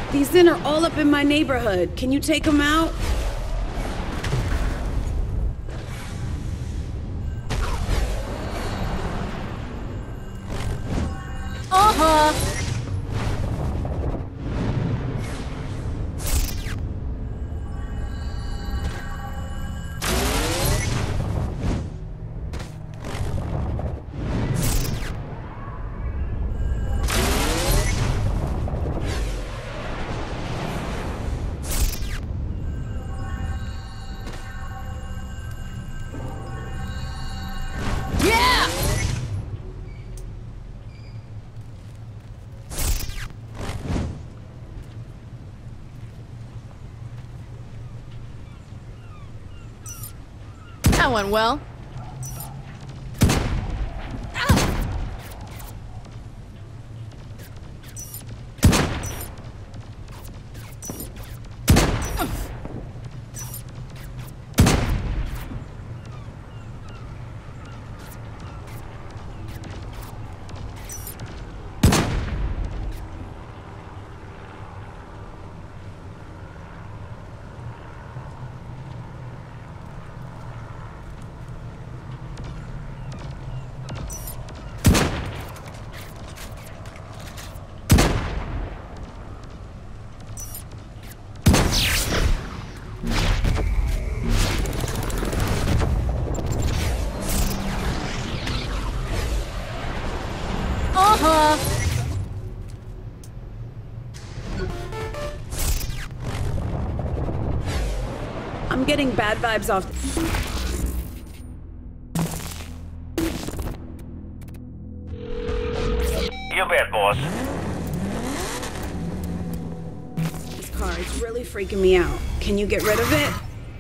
These in are all up in my neighborhood. Can you take them out? Uh-huh. That went well. I'm getting bad vibes off. You bet, boss. This car is really freaking me out. Can you get rid of it?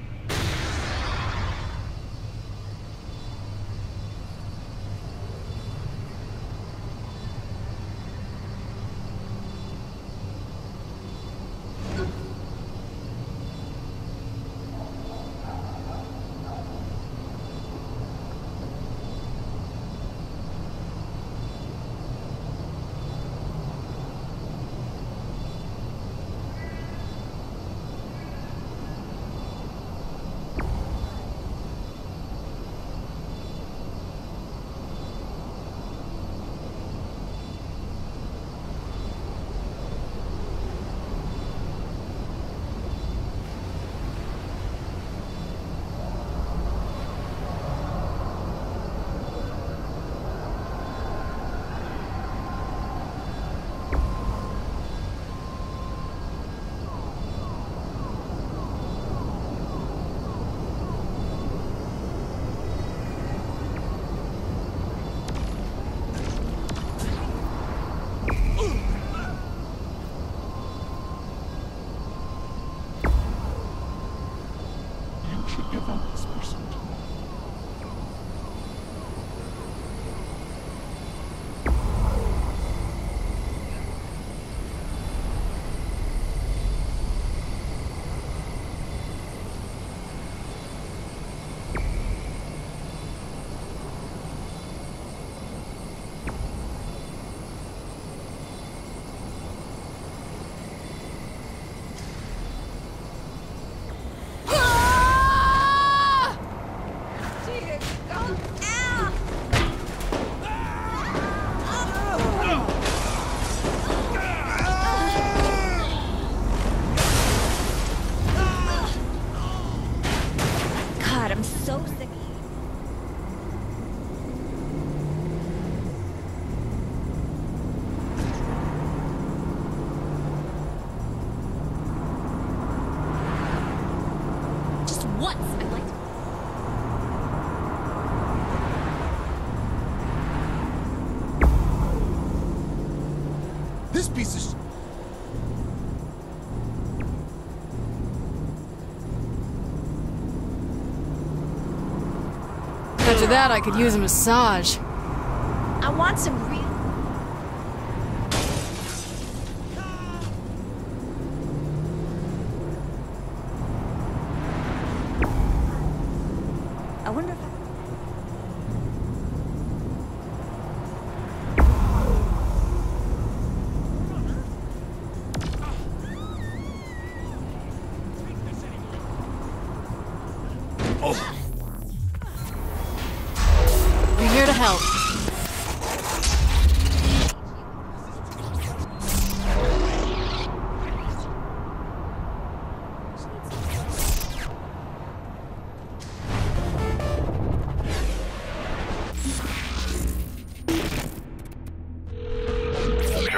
This piece of After that, I could use a massage. I want some real... I wonder if...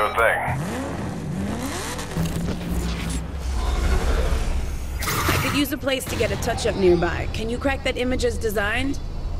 Sure thing. I could use a place to get a touch-up nearby. Can you crack that image as designed?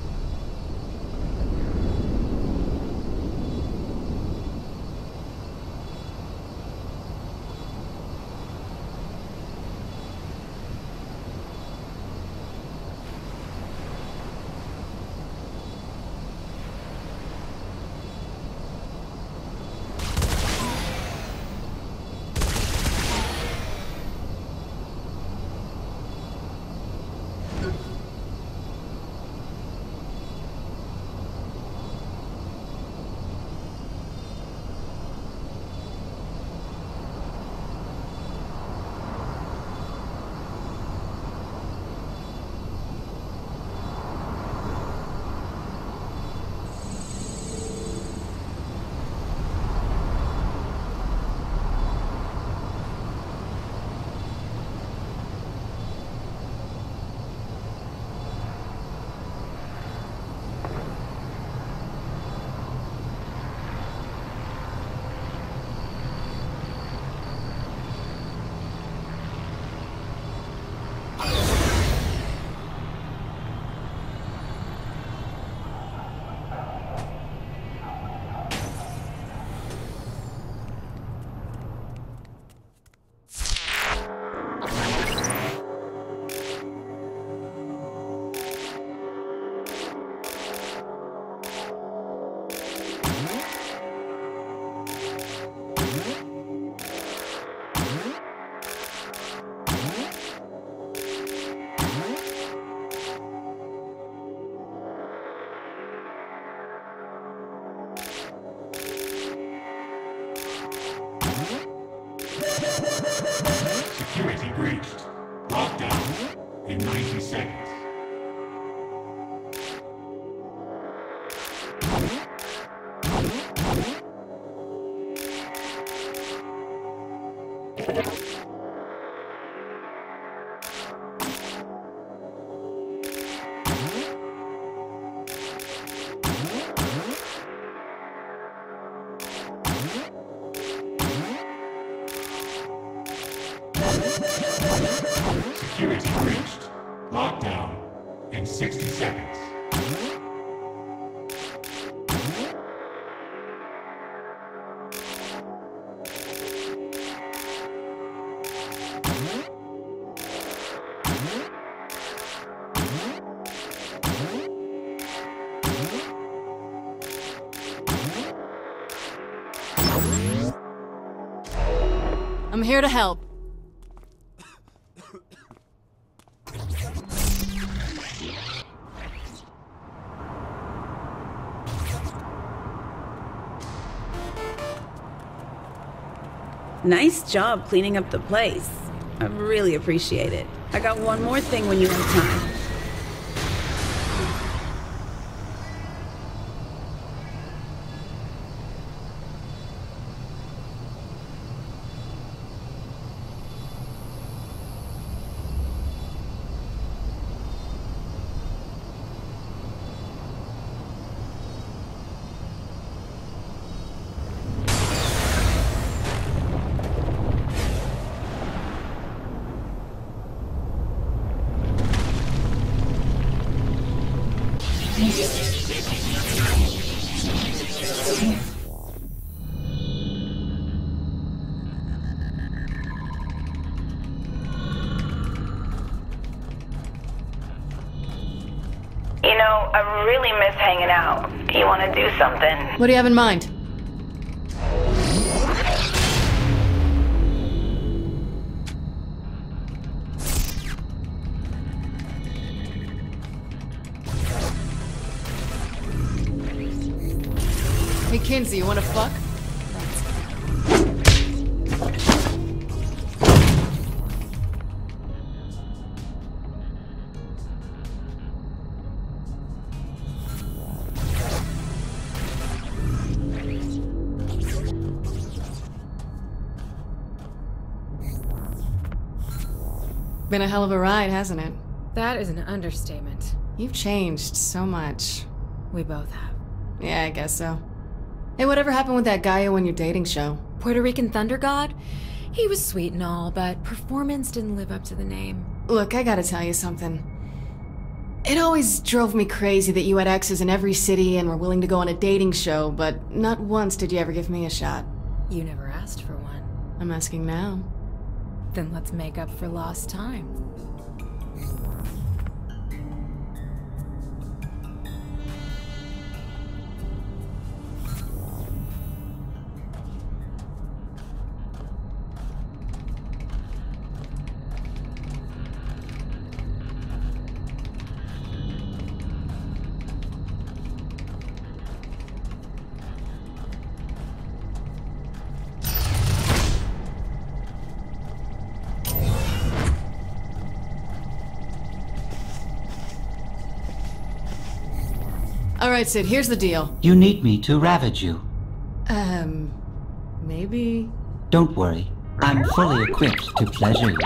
Security breached. Lockdown in 90 seconds. Security breached. Lockdown in 60 seconds. I'm here to help. Nice job cleaning up the place. I really appreciate it. I got one more thing when you have time. You know, I really miss hanging out. You want to do something? What do you have in mind? Hey, Kinsey, you wanna fuck? Been a hell of a ride, hasn't it? That is an understatement. You've changed so much. We both have. Yeah, I guess so. Hey, whatever happened with that guy on your dating show? Puerto Rican thunder god? He was sweet and all, but performance didn't live up to the name. Look, I gotta tell you something. It always drove me crazy that you had exes in every city and were willing to go on a dating show, but not once did you ever give me a shot. You never asked for one. I'm asking now. Then let's make up for lost time. Alright, Sid, here's the deal. You need me to ravage you. Maybe... Don't worry. I'm fully equipped to pleasure you.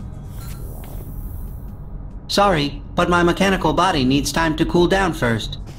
Sorry, but my mechanical body needs time to cool down first.